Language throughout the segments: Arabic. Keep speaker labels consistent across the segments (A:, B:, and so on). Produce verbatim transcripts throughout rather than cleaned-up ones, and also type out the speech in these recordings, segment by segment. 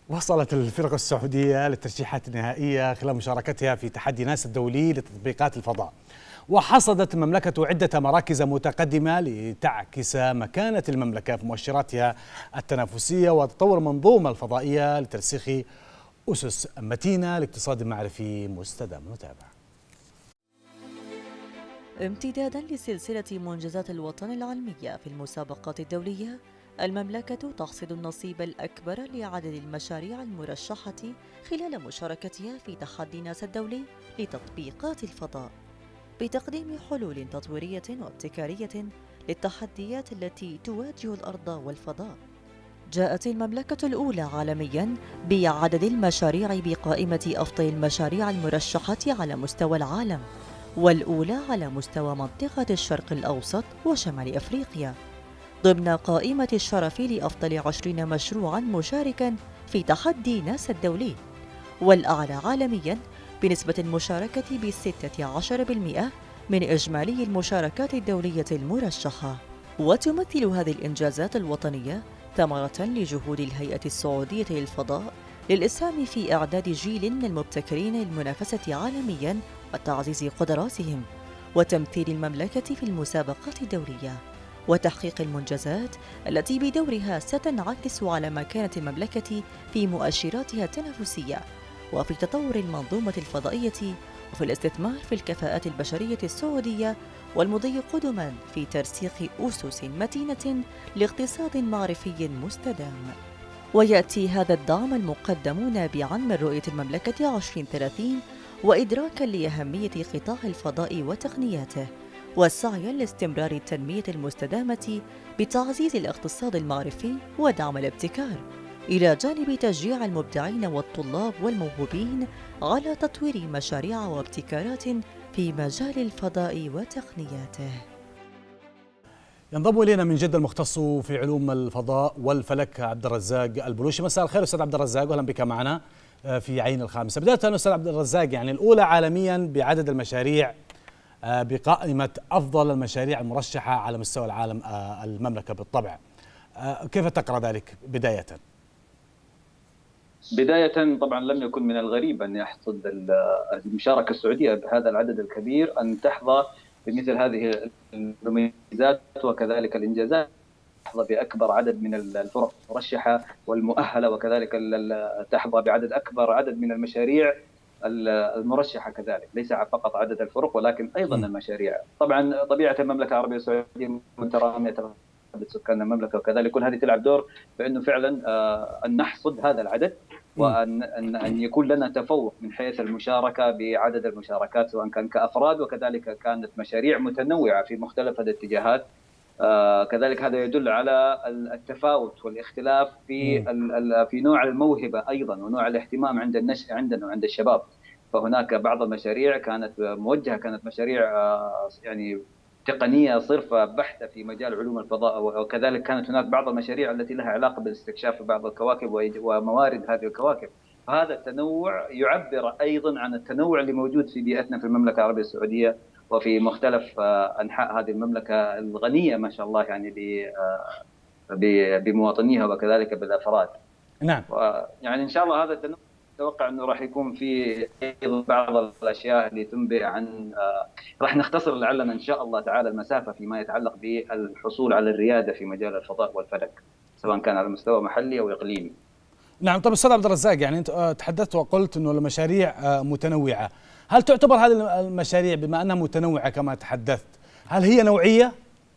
A: وصلت الفرق السعودية للترشيحات النهائية خلال مشاركتها في تحدي ناسا الدولي لتطبيقات الفضاء، وحصدت المملكة عدة مراكز متقدمة لتعكس مكانة المملكة في مؤشراتها التنافسية وتطور المنظومة الفضائية لترسيخ أسس متينة لاقتصاد معرفي مستدام. نتابع.
B: امتدادا لسلسلة منجزات الوطن العلمية في المسابقات الدولية، المملكة تحصد النصيب الأكبر لعدد المشاريع المرشحة خلال مشاركتها في تحدي ناسا الدولي لتطبيقات الفضاء، بتقديم حلول تطويرية وابتكارية للتحديات التي تواجه الأرض والفضاء. جاءت المملكة الأولى عالمياً بعدد المشاريع بقائمة أفضل المشاريع المرشحة على مستوى العالم، والأولى على مستوى منطقة الشرق الأوسط وشمال أفريقيا، ضمن قائمة الشرف لأفضل عشرين مشروعاً مشاركاً في تحدي ناسا الدولي، والأعلى عالمياً بنسبة المشاركة بستة عشر بالمئة من إجمالي المشاركات الدولية المرشحة. وتمثل هذه الإنجازات الوطنية ثمرة لجهود الهيئة السعودية للفضاء للإسهام في إعداد جيل من المبتكرين للمنافسة عالمياً وتعزيز قدراتهم، وتمثيل المملكة في المسابقات الدولية، وتحقيق المنجزات التي بدورها ستنعكس على مكانة المملكة في مؤشراتها التنافسية وفي تطور المنظومة الفضائية وفي الاستثمار في الكفاءات البشرية السعودية، والمضي قدما في ترسيخ أسس متينة لاقتصاد معرفي مستدام. ويأتي هذا الدعم المقدم نابعا من رؤية المملكة عشرين ثلاثين وإدراكا لأهمية قطاع الفضاء وتقنياته، والسعي لاستمرار التنمية المستدامة بتعزيز الاقتصاد المعرفي ودعم الابتكار، إلى جانب تشجيع المبدعين والطلاب والموهوبين على تطوير مشاريع وابتكارات في مجال الفضاء وتقنياته.
A: ينضم الينا من جدة المختص في علوم الفضاء والفلك عبد الرزاق البلوشي. مساء الخير استاذ عبد الرزاق، واهلا بك معنا في عين الخامسة. بداية استاذ عبد الرزاق، يعني الأولى عالميا بعدد المشاريع بقائمة أفضل المشاريع المرشحة على مستوى العالم المملكة بالطبع، كيف تقرأ ذلك بداية؟
C: بداية طبعا لم يكن من الغريب أن يحصد المشاركة السعودية بهذا العدد الكبير أن تحظى بمثل هذه المميزات وكذلك الإنجازات، تحظى بأكبر عدد من الفرق المرشحة والمؤهلة، وكذلك تحظى بعدد أكبر عدد من المشاريع المرشحة كذلك، ليس فقط عدد الفرق ولكن أيضا المشاريع. طبعا طبيعة المملكة العربية السعودية مترامية عدد سكان المملكة، وكذلك كل هذه تلعب دور بأنه فعلا أن نحصد هذا العدد، وأن أن أن يكون لنا تفوق من حيث المشاركة بعدد المشاركات، سواء كان كأفراد وكذلك كانت مشاريع متنوعة في مختلف الاتجاهات. آه كذلك هذا يدل على التفاوت والاختلاف في في نوع الموهبة أيضا ونوع الاهتمام عند النشء عندنا وعند الشباب. فهناك بعض المشاريع كانت موجهة، كانت مشاريع آه يعني تقنية صرفة بحتة في مجال علوم الفضاء، وكذلك كانت هناك بعض المشاريع التي لها علاقة بالاستكشاف بعض الكواكب وموارد هذه الكواكب. فهذا التنوع يعبر أيضا عن التنوع اللي موجود في بيئتنا في المملكة العربية السعودية وفي مختلف أنحاء هذه المملكة الغنية ما شاء الله، يعني بمواطنيها وكذلك بالأفراد.
A: نعم.
C: يعني إن شاء الله هذا التنوع أتوقع أنه راح يكون في أيضا بعض الأشياء اللي تنبئ عن راح نختصر لعلنا إن شاء الله تعالى المسافة فيما يتعلق بالحصول على الريادة في مجال الفضاء والفلك، سواء كان على مستوى محلي أو إقليمي.
A: نعم. طب أستاذ عبد الرزاق، يعني أنت تحدثت وقلت أنه المشاريع متنوعة، هل تعتبر هذه المشاريع بما أنها متنوعة كما تحدثت هل هي نوعية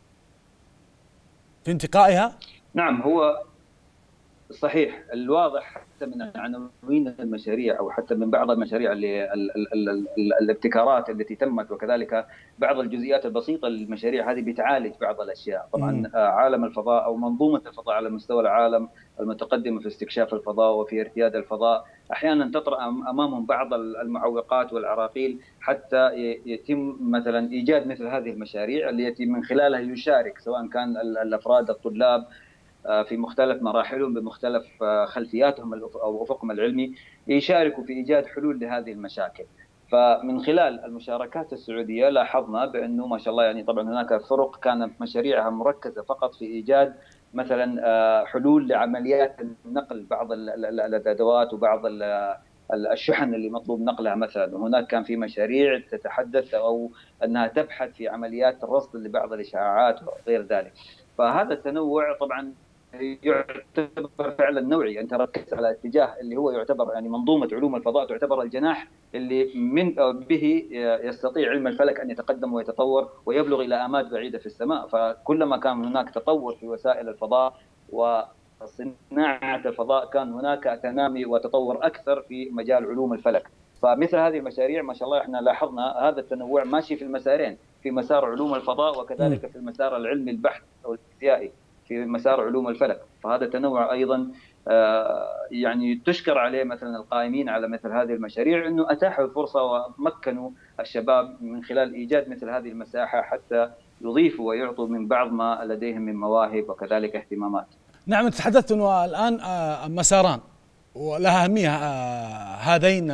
A: في انتقائها؟
C: نعم، هو صحيح. الواضح حتى من عناوين المشاريع او حتى من بعض المشاريع اللي ال ال ال ال الابتكارات التي تمت، وكذلك بعض الجزئيات البسيطه للمشاريع هذه بتعالج بعض الاشياء. طبعا عالم الفضاء او منظومه الفضاء على مستوى العالم المتقدمه في استكشاف الفضاء وفي ارتياد الفضاء احيانا تطرا امامهم بعض المعوقات والعراقيل حتى يتم مثلا ايجاد مثل هذه المشاريع التي من خلالها يشارك سواء كان الافراد الطلاب في مختلف مراحلهم بمختلف خلفياتهم أو أفقهم العلمي، يشاركوا في إيجاد حلول لهذه المشاكل. فمن خلال المشاركات السعودية لاحظنا بأنه ما شاء الله، يعني طبعا هناك فرق كانت مشاريعها مركزة فقط في إيجاد مثلا حلول لعمليات نقل بعض الادوات وبعض الشحن اللي مطلوب نقلها مثلا. وهناك كان في مشاريع تتحدث او انها تبحث في عمليات الرصد لبعض الاشعاعات وغير ذلك. فهذا التنوع طبعا يعتبر فعلا نوعي. انت ركزت على اتجاه اللي هو يعتبر يعني منظومه علوم الفضاء تعتبر الجناح اللي من به يستطيع علم الفلك ان يتقدم ويتطور ويبلغ الى اماد بعيده في السماء. فكلما كان هناك تطور في وسائل الفضاء وصناعه الفضاء كان هناك تنامي وتطور اكثر في مجال علوم الفلك. فمثل هذه المشاريع ما شاء الله احنا لاحظنا هذا التنوع ماشي في المسارين، في مسار علوم الفضاء وكذلك في المسار العلمي البحث او الفيزيائي في مسار علوم الفلك. فهذا التنوع ايضا يعني تشكر عليه مثلا القائمين على مثل هذه المشاريع، انه اتاحوا الفرصه ومكنوا الشباب من خلال ايجاد مثل هذه المساحه حتى يضيفوا ويعطوا من بعض ما لديهم من مواهب وكذلك اهتمامات.
A: نعم، تحدثت انه الان مساران ولها اهميه هذين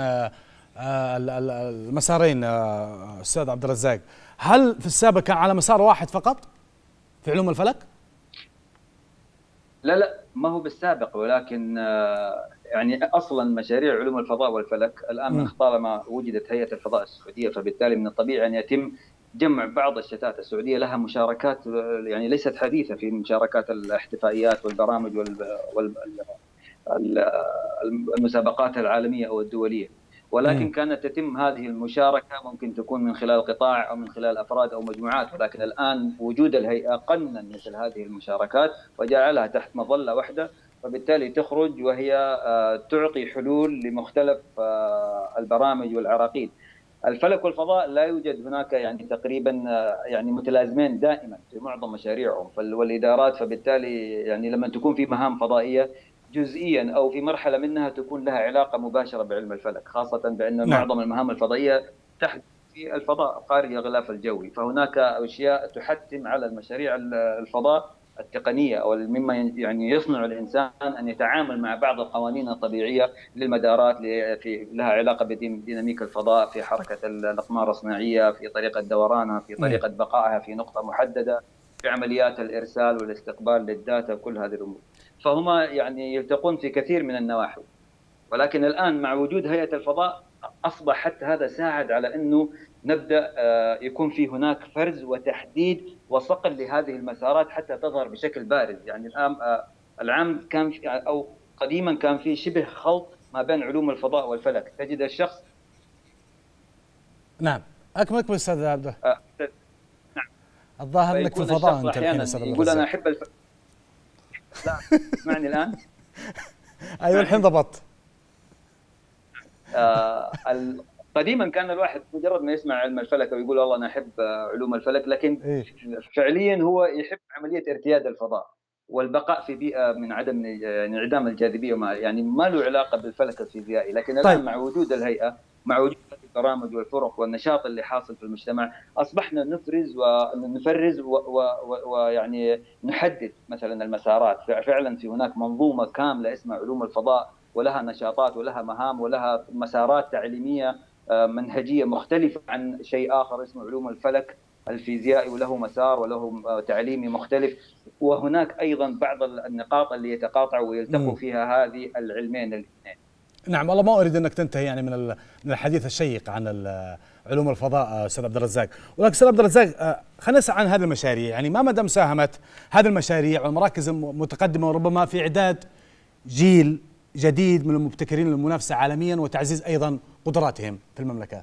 A: المسارين استاذ عبد الرزاق. هل في السابق كان على مسار واحد فقط في علوم الفلك؟
C: لا لا ما هو بالسابق، ولكن يعني اصلا مشاريع علوم الفضاء والفلك الان من طالما وجدت هيئه الفضاء السعوديه فبالتالي من الطبيعي ان يتم جمع بعض الشتات. السعوديه لها مشاركات يعني ليست حديثه في مشاركات الاحتفائيات والبرامج والمسابقات العالميه او الدوليه، ولكن كانت تتم هذه المشاركه ممكن تكون من خلال قطاع او من خلال افراد او مجموعات. ولكن الان وجود الهيئه قنن مثل هذه المشاركات وجعلها تحت مظله واحده، وبالتالي تخرج وهي تعطي حلول لمختلف البرامج والعراقيل. الفلك والفضاء لا يوجد هناك يعني تقريبا يعني متلازمين دائما في معظم مشاريعهم والادارات، فبالتالي يعني لما تكون في مهام فضائيه جزئيا او في مرحله منها تكون لها علاقه مباشره بعلم الفلك، خاصه بان نعم. معظم المهام الفضائيه تحدث في الفضاء خارج الغلاف الجوي، فهناك اشياء تحتم على المشاريع الفضاء التقنيه او مما يعني يصنع الانسان ان يتعامل مع بعض القوانين الطبيعيه للمدارات في لها علاقه بديناميك الفضاء، في حركه الاقمار الصناعيه، في طريقه دورانها، في طريقه بقائها في نقطه محدده، في عمليات الارسال والاستقبال للداتا، كل هذه الامور. فهما يعني يلتقون في كثير من النواحي. ولكن الان مع وجود هيئه الفضاء اصبح حتى هذا ساعد على انه نبدا يكون في هناك فرز وتحديد وصقل لهذه المسارات حتى تظهر بشكل بارز. يعني الان العام كان في او قديما كان في شبه خلط ما بين علوم الفضاء والفلك. تجد الشخص
A: نعم اكمل اكمل استاذ عبد
C: أه... نعم
A: الظاهر انك في الفضاء انت
C: احيانا يقول انا احب الف... لا اسمعني الان.
A: ايوه الحين ضبطت.
C: آه قديما كان الواحد مجرد ما يسمع علم الفلك ويقول والله انا احب علوم الفلك، لكن إيه؟ فعليا هو يحب عمليه ارتياد الفضاء والبقاء في بيئه من عدم انعدام الجاذبيه وما يعني ما له علاقه بالفلك الفيزيائي. لكن الان طيب. مع وجود الهيئه، مع وجود البرامج والفرق والنشاط اللي حاصل في المجتمع، اصبحنا نفرز ونفرز ويعني نحدد مثلا المسارات. فعلا في هناك منظومه كامله اسمها علوم الفضاء ولها نشاطات ولها مهام ولها مسارات تعليمية منهجية مختلفة عن شيء آخر اسمه علوم الفلك الفيزيائي، وله مسار وله تعليمي مختلف. وهناك أيضا بعض النقاط اللي يتقاطعوا ويلتقوا فيها هذه العلمين الاثنين.
A: نعم، والله ما أريد أنك تنتهي يعني من من الحديث الشيق عن علوم الفضاء أستاذ عبد الرزاق، ولكن أستاذ عبد الرزاق خلينا نسأل عن هذه المشاريع. يعني ما مدى مساهمة هذه المشاريع والمراكز المتقدمة وربما في إعداد جيل جديد من المبتكرين للمنافسة عالميا وتعزيز أيضا قدراتهم في المملكة؟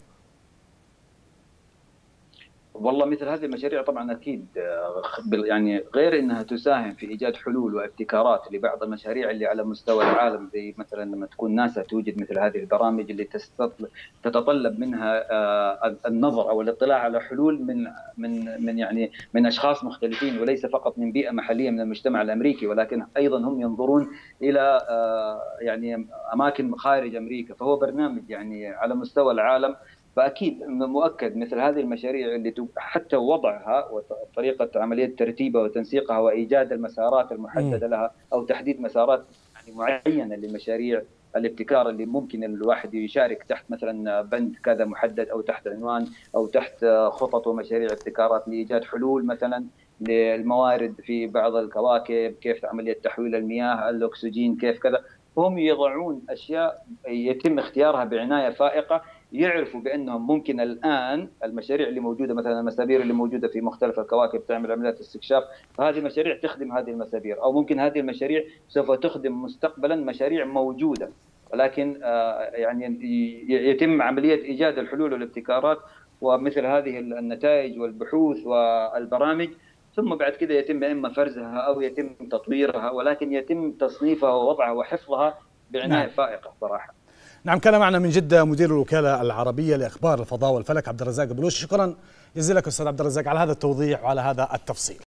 C: والله مثل هذه المشاريع طبعا اكيد يعني غير انها تساهم في ايجاد حلول وابتكارات لبعض المشاريع اللي على مستوى العالم، زي مثلا لما تكون ناسا توجد مثل هذه البرامج اللي تتطلب منها النظر او الاطلاع على حلول من من من يعني من اشخاص مختلفين، وليس فقط من بيئه محليه من المجتمع الامريكي، ولكن ايضا هم ينظرون الى يعني اماكن خارج امريكا. فهو برنامج يعني على مستوى العالم. فأكيد مؤكد مثل هذه المشاريع اللي حتى وضعها وطريقة عملية ترتيبها وتنسيقها وإيجاد المسارات المحددة لها أو تحديد مسارات يعني معينة لمشاريع الابتكار اللي ممكن الواحد يشارك تحت مثلا بند كذا محدد أو تحت عنوان أو تحت خطط ومشاريع ابتكارات لإيجاد حلول مثلا للموارد في بعض الكواكب، كيف عملية تحويل المياه، الأكسجين كيف كذا. هم يضعون أشياء يتم اختيارها بعناية فائقة، يعرفوا بأنهم ممكن الآن المشاريع اللي موجودة، مثلا المسابير اللي موجودة في مختلف الكواكب تعمل عمليات استكشاف، فهذه مشاريع تخدم هذه المسابير، أو ممكن هذه المشاريع سوف تخدم مستقبلا مشاريع موجودة، ولكن يعني يتم عملية إيجاد الحلول والابتكارات ومثل هذه النتائج والبحوث والبرامج، ثم بعد كده يتم إما فرزها أو يتم تطويرها، ولكن يتم تصنيفها ووضعها وحفظها بعناية نعم. فائقة صراحة.
A: نعم. كان معنا من جدة مدير الوكالة العربية لإخبار الفضاء والفلك عبد الرزاق بلوش. شكرا جزيلا لك أستاذ عبد الرزاق على هذا التوضيح وعلى هذا التفصيل.